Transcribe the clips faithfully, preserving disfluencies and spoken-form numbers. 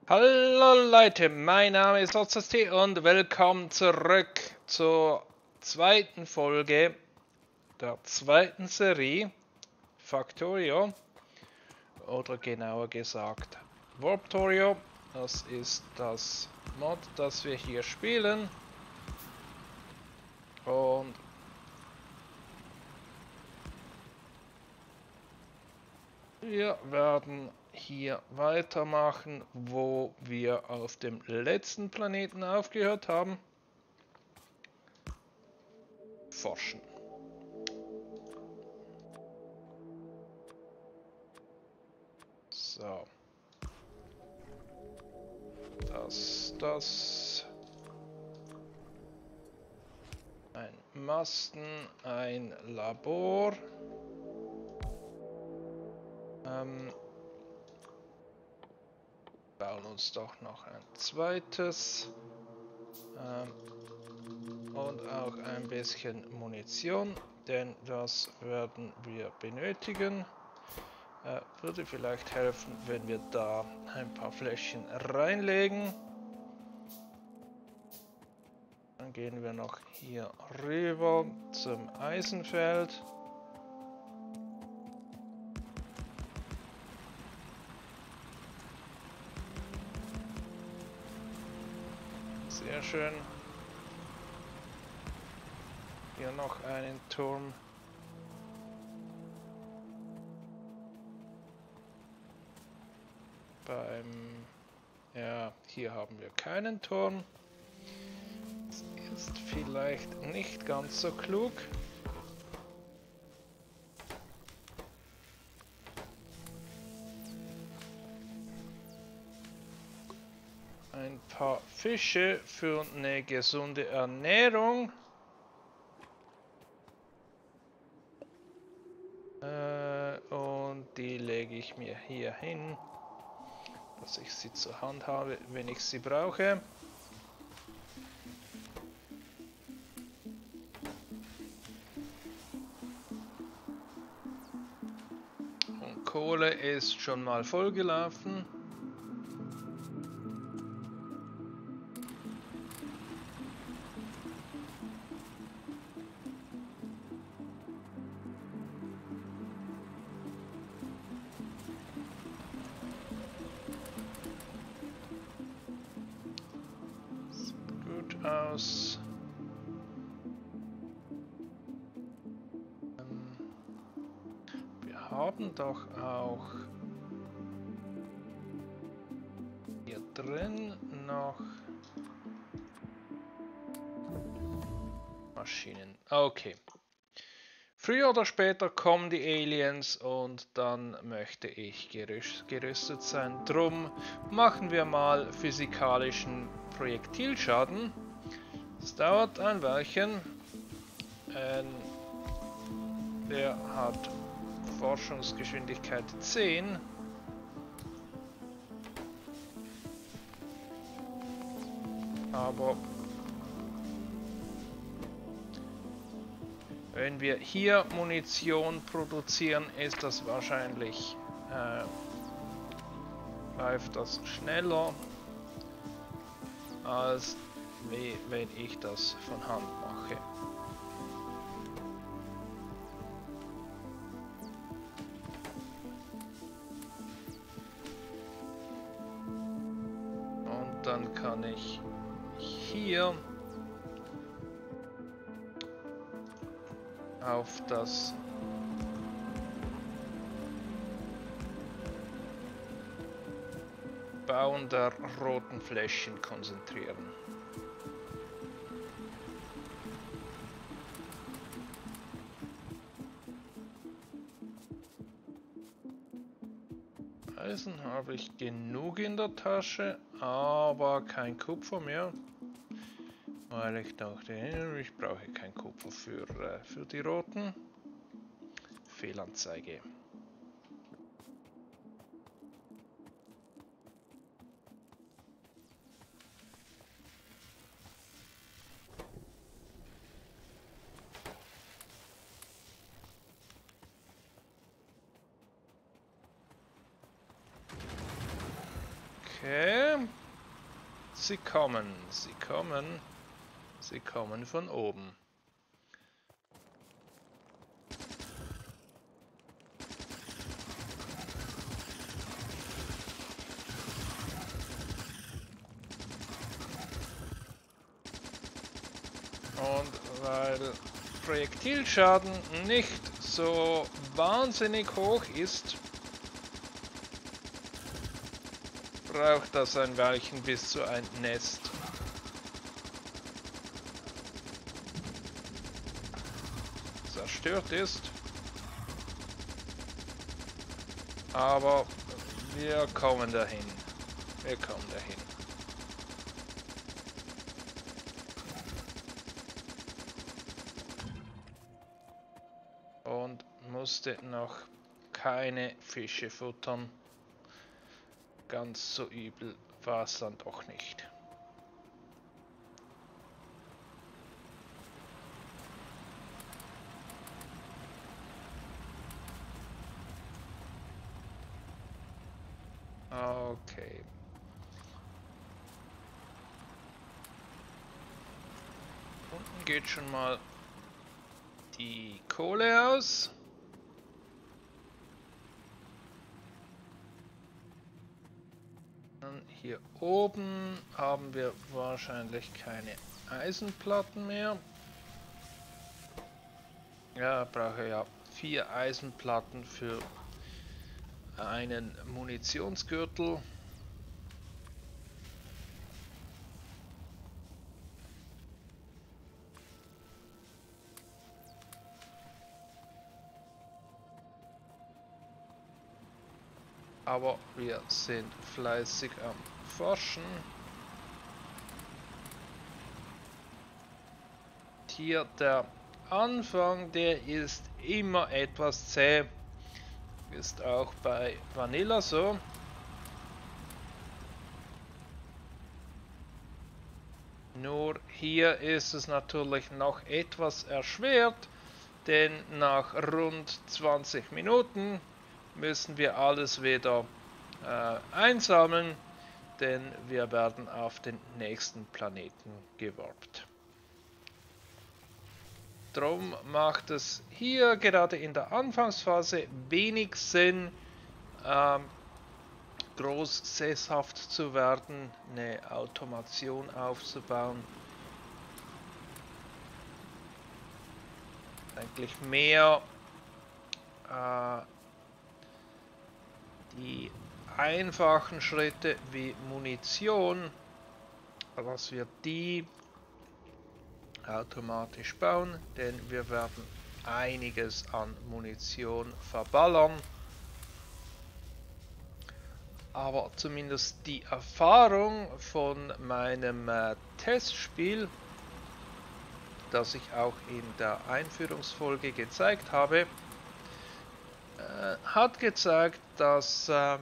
Hallo Leute, mein Name ist OzT und willkommen zurück zur zweiten Folge der zweiten Serie Factorio, oder genauer gesagt Warptorio. Das ist das Mod, das wir hier spielen, und wir werden hier weitermachen, wo wir auf dem letzten Planeten aufgehört haben. Forschen. So. Das, das. Ein Masten, ein Labor. Ähm, bauen uns doch noch ein zweites. Ähm, und auch ein bisschen Munition, denn das werden wir benötigen. Äh, würde vielleicht helfen, wenn wir da ein paar Fläschchen reinlegen. Dann gehen wir noch hier rüber zum Eisenfeld. Sehr schön. Hier noch einen Turm. Beim... Ja, hier haben wir keinen Turm. Das ist vielleicht nicht ganz so klug. Ein paar Fische für eine gesunde Ernährung. Äh, und die lege ich mir hier hin, dass ich sie zur Hand habe, wenn ich sie brauche. Und Kohle ist schon mal vollgelaufen. Aus. Ähm, wir haben doch auch hier drin noch Maschinen. Okay. Früher oder später kommen die Aliens und dann möchte ich gerüstet sein. Drum machen wir mal physikalischen Projektilschaden. Es dauert ein Weilchen. Ähm, der hat Forschungsgeschwindigkeit zehn. Aber wenn wir hier Munition produzieren, ist das wahrscheinlich, äh, läuft das schneller, als wie wenn ich das von Hand mache. Und dann kann ich hier auf das Bauen der roten Fläschchen konzentrieren. Eisen habe ich genug in der Tasche, aber kein Kupfer mehr. Weil ich dachte, ich brauche kein Kupfer für, äh, für die roten. Fehlanzeige. Okay. Sie kommen, sie kommen, sie kommen von oben. Und weil Projektilschaden nicht so wahnsinnig hoch ist, braucht das ein Weilchen bis zu ein Nest zerstört ist. Aber wir kommen dahin. Wir kommen dahin. Und musste noch keine Fische futtern. Ganz so übel war es dann doch nicht. Okay. Unten geht schon mal die Kohle aus. Dann hier oben haben wir wahrscheinlich keine Eisenplatten mehr. Ja, brauche ja vier Eisenplatten für einen Munitionsgürtel. Aber wir sind fleißig am Forschen. Hier der Anfang, der ist immer etwas zäh. Ist auch bei Vanilla so. Nur hier ist es natürlich noch etwas erschwert, denn nach rund zwanzig Minuten müssen wir alles wieder äh, einsammeln, denn wir werden auf den nächsten Planeten geworbt. Darum macht es hier gerade in der Anfangsphase wenig Sinn, ähm, groß sesshaft zu werden, eine Automation aufzubauen. Eigentlich mehr äh, die einfachen Schritte wie Munition, dass wir die automatisch bauen, denn wir werden einiges an Munition verballern. Aber zumindest die Erfahrung von meinem äh, Testspiel, das ich auch in der Einführungsfolge gezeigt habe, äh, hat gezeigt, dass äh,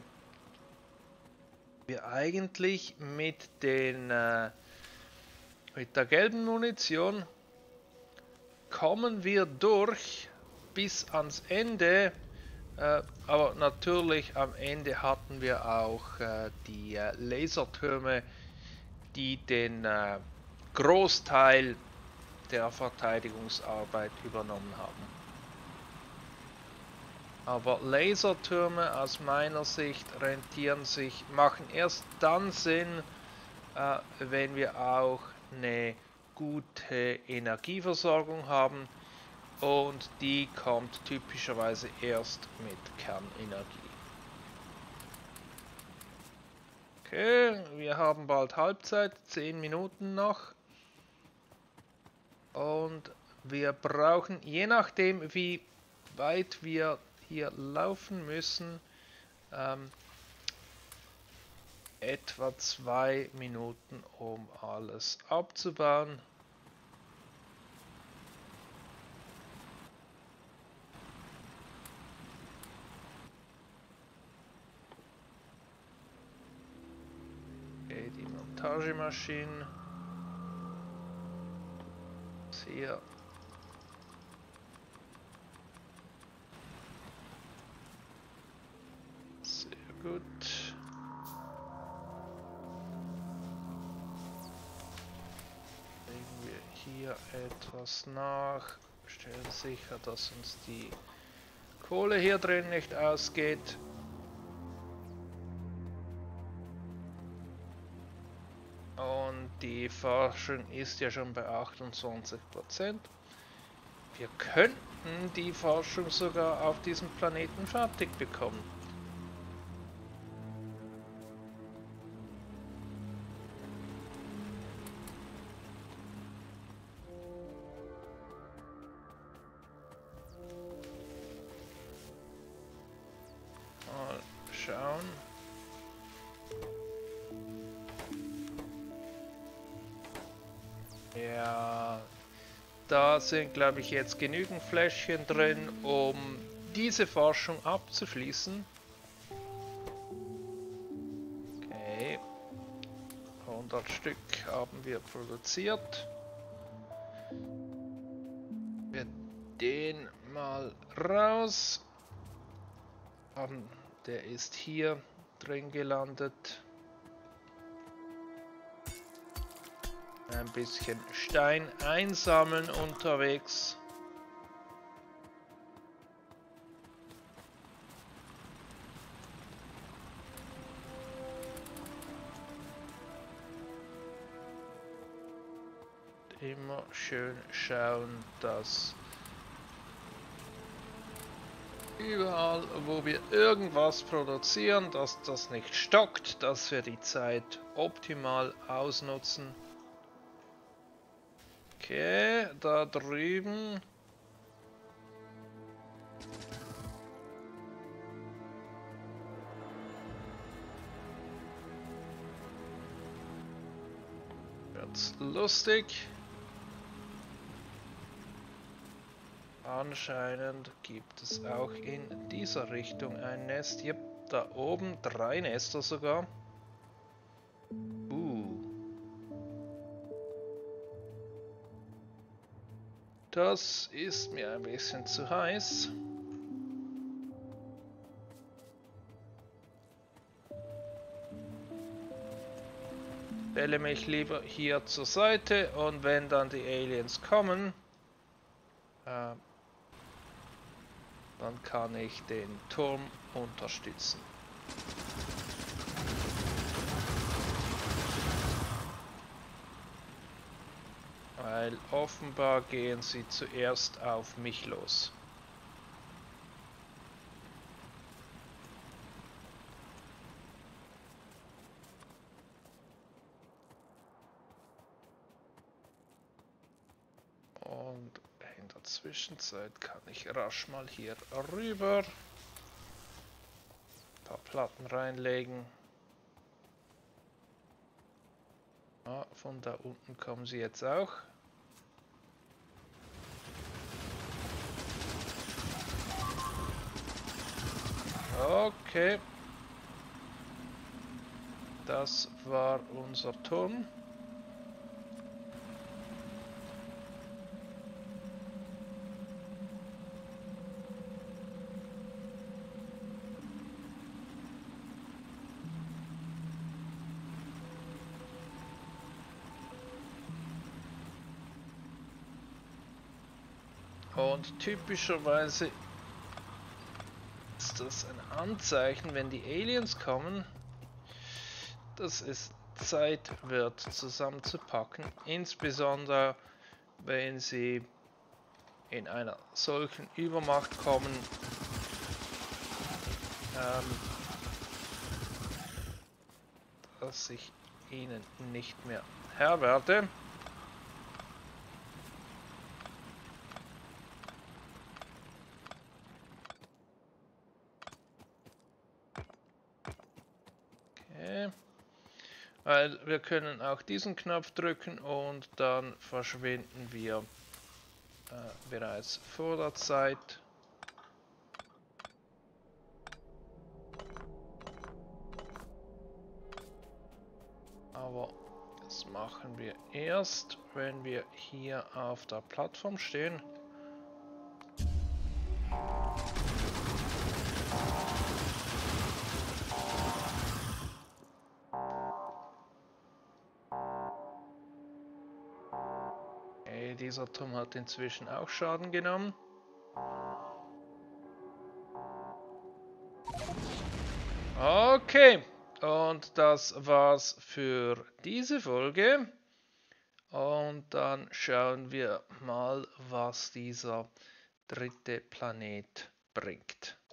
wir eigentlich mit den äh, mit der gelben Munition kommen wir durch bis ans Ende. Äh, aber natürlich am Ende hatten wir auch äh, die äh, Lasertürme, die den äh, Großteil der Verteidigungsarbeit übernommen haben. Aber Lasertürme aus meiner Sicht rentieren sich, machen erst dann Sinn, äh, wenn wir auch eine gute Energieversorgung haben. Und die kommt typischerweise erst mit Kernenergie. Okay, wir haben bald Halbzeit, zehn Minuten noch. Und wir brauchen, je nachdem wie weit wir hier laufen müssen, ähm, etwa zwei Minuten, um alles abzubauen. Die Montagemaschinen. Hier. Sehr gut. hier etwas nach. Stellen sicher, dass uns die Kohle hier drin nicht ausgeht. Und die Forschung ist ja schon bei achtundzwanzig Prozent. Wir könnten die Forschung sogar auf diesem Planeten fertig bekommen. Mal schauen. Ja, da sind, glaube ich, jetzt genügend Fläschchen drin, um diese Forschung abzuschließen. Okay, hundert Stück haben wir produziert. Wir den mal raus. Der ist hier drin gelandet. Ein bisschen Stein einsammeln unterwegs. Immer schön schauen, dass überall, wo wir irgendwas produzieren, dass das nicht stockt, dass wir die Zeit optimal ausnutzen. Okay, da drüben. Wird's lustig. Anscheinend gibt es auch in dieser Richtung ein Nest. Hier, da oben drei Nester sogar. Uh. Das ist mir ein bisschen zu heiß. Stelle mich lieber hier zur Seite und wenn dann die Aliens kommen, äh, dann kann ich den Turm unterstützen. Weil offenbar gehen sie zuerst auf mich los. Und in der Zwischenzeit kann ich rasch mal hier rüber ein paar Platten reinlegen. Ah, von da unten kommen sie jetzt auch. Okay. Das war unser Turm. Und typischerweise ist das ein Anzeichen, wenn die Aliens kommen, dass es Zeit wird zusammenzupacken, insbesondere wenn sie in einer solchen Übermacht kommen, ähm, dass ich ihnen nicht mehr Herr werde. Weil wir können auch diesen Knopf drücken und dann verschwinden wir äh, bereits vor der Zeit. Aber das machen wir erst, wenn wir hier auf der Plattform stehen. Okay, dieser Turm hat inzwischen auch Schaden genommen. Okay, und das war's für diese Folge. Und dann schauen wir mal, was dieser dritte Planet bringt.